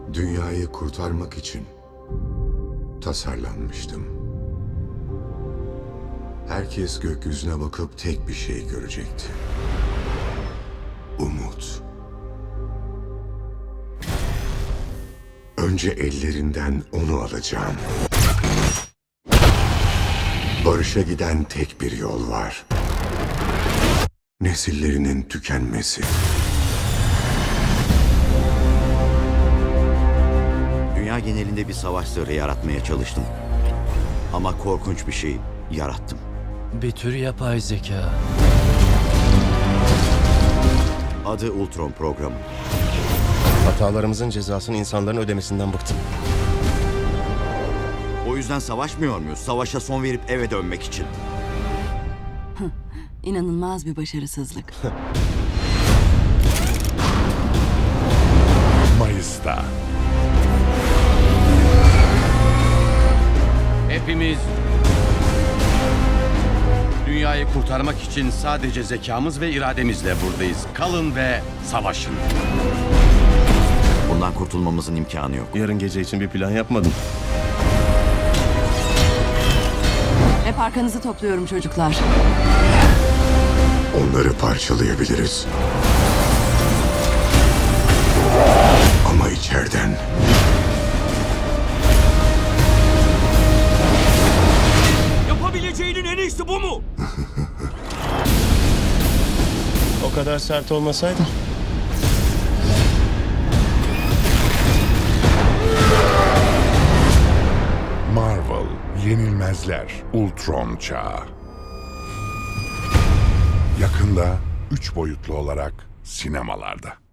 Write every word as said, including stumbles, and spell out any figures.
Dünyayı kurtarmak için tasarlanmıştım. Herkes gökyüzüne bakıp tek bir şey görecekti. Umut. Önce ellerinden onu alacağım. Barışa giden tek bir yol var. Nesillerinin tükenmesi. Dünya genelinde bir savaş zırhı yaratmaya çalıştım. Ama korkunç bir şey yarattım. Bir tür yapay zeka. Adı Ultron programı. Hatalarımızın cezasını insanların ödemesinden bıktım. O yüzden savaşmıyor muyuz? Savaşa son verip eve dönmek için. İnanılmaz bir başarısızlık. Mayıs'ta. Hepimiz dünyayı kurtarmak için sadece zekamız ve irademizle buradayız. Kalın ve savaşın. Bundan kurtulmamızın imkanı yok. Yarın gece için bir plan yapmadım. Hep arkanızı topluyorum çocuklar. Onları parçalayabiliriz. Ama içeriden. Yapabileceğinin en iyisi bu mu? O kadar sert olmasaydı. Marvel Yenilmezler Ultron Çağı. Yakında üç boyutlu olarak sinemalarda.